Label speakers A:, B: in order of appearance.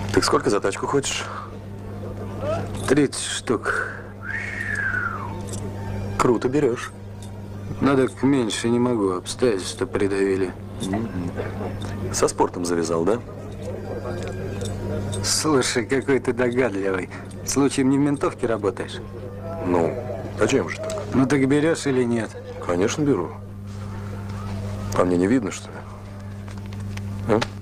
A: Ты сколько за тачку хочешь?
B: 30 штук.
A: Круто берешь.
B: Ну так меньше не могу, обстоятельства придавили.
A: Со спортом завязал, да?
B: Слушай, какой ты догадливый. Случаем не в ментовке работаешь?
A: Ну, зачем же так?
B: Ну так берешь или нет?
A: Конечно, беру. А мне не видно, что ли? А?